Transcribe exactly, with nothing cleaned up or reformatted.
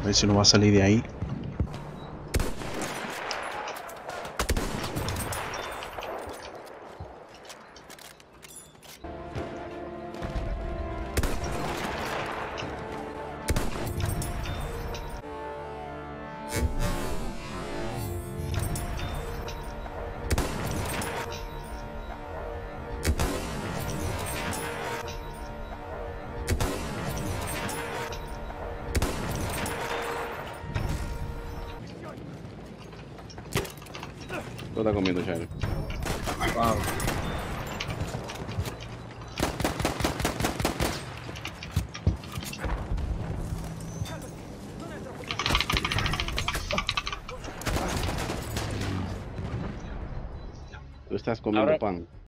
ver si no va a salir de ahí. ¿Qué estás comiendo, Chairo? Wow. Tú estás comiendo Ahora- pan.